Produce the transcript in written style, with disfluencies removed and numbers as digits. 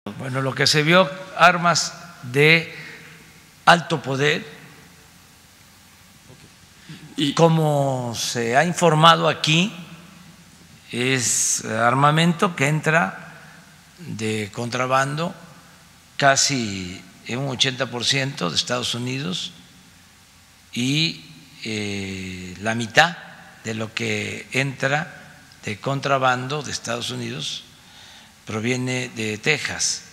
Bueno, lo que se vio, armas de alto poder, y como se ha informado aquí, es armamento que entra de contrabando casi en un 80% de Estados Unidos y la mitad de lo que entra de contrabando de Estados Unidos proviene de Texas.